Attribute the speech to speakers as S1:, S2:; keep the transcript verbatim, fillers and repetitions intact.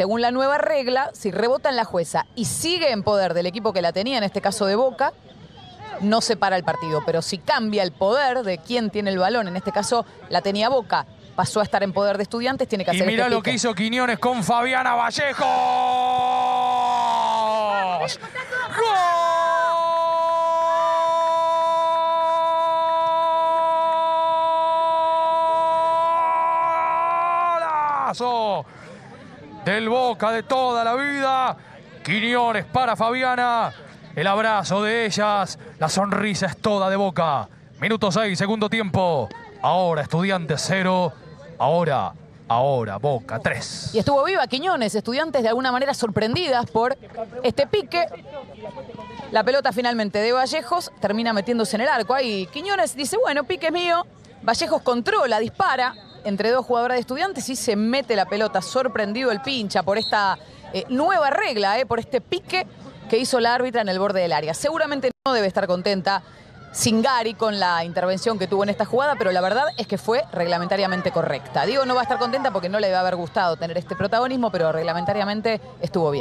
S1: según la nueva regla, si rebota en la jueza y sigue en poder del equipo que la tenía, en este caso de Boca, no se para el partido. Pero si cambia el poder de quién tiene el balón, en este caso la tenía Boca, pasó a estar en poder de Estudiantes, tiene que hacer
S2: Y mirá
S1: este
S2: lo que hizo Quiñones con Fabiana Vallejos. ¡Golazo! Del Boca de toda la vida. Quiñones para Fabiana. El abrazo de ellas. La sonrisa es toda de Boca. Minuto seis, segundo tiempo. Ahora Estudiantes cero. Ahora, ahora Boca tres.
S1: Y estuvo viva Quiñones, Estudiantes de alguna manera sorprendidas por este pique. La pelota finalmente de Vallejos termina metiéndose en el arco. Ahí Quiñones dice, bueno, pique es mío. Vallejos controla, dispara entre dos jugadoras de Estudiantes y se mete la pelota. Sorprendido el pincha por esta eh, nueva regla, eh, por este pique que hizo la árbitra en el borde del área. Seguramente no debe estar contenta Zingari con la intervención que tuvo en esta jugada, pero la verdad es que fue reglamentariamente correcta. Digo, no va a estar contenta porque no le va a haber gustado tener este protagonismo, pero reglamentariamente estuvo bien.